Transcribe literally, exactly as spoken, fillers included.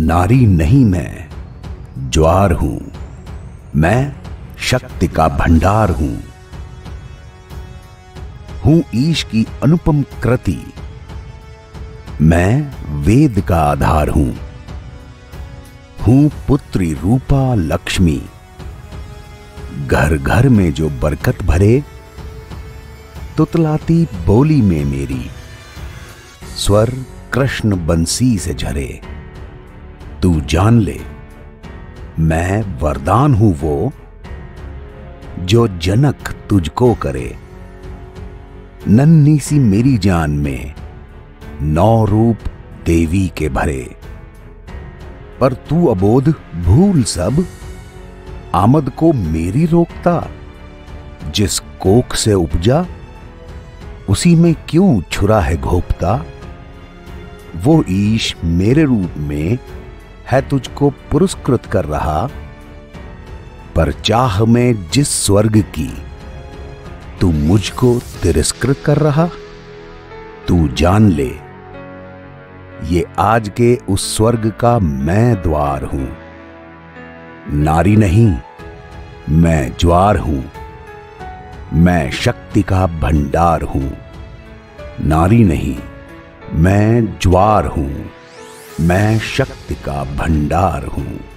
नारी नहीं मैं ज्वार हूं, मैं शक्ति का भंडार हूं। हूं ईश की अनुपम कृति, मैं वेद का आधार हूं। हूं पुत्री रूपा लक्ष्मी, घर घर में जो बरकत भरे, तुतलाती बोली में मेरी स्वर कृष्ण बंसी से झरे। तू जान ले मैं वरदान हूं वो, जो जनक तुझको करे। नन्ही सी मेरी जान में नौ रूप देवी के भरे, पर तू अबोध भूल सब, आमद को मेरी रोकता। जिस कोख से उपजा उसी में क्यों छुरा है घोपता। वो ईश मेरे रूप में है तुझको पुरस्कृत कर रहा, पर चाह में जिस स्वर्ग की तू मुझको तिरस्कृत कर रहा। तू जान ले ये आज के उस स्वर्ग का मैं द्वार हूं। नारी नहीं मैं ज्वार हूं, मैं शक्ति का भंडार हूं। नारी नहीं मैं ज्वार हूं, मैं शक्ति का भंडार हूं।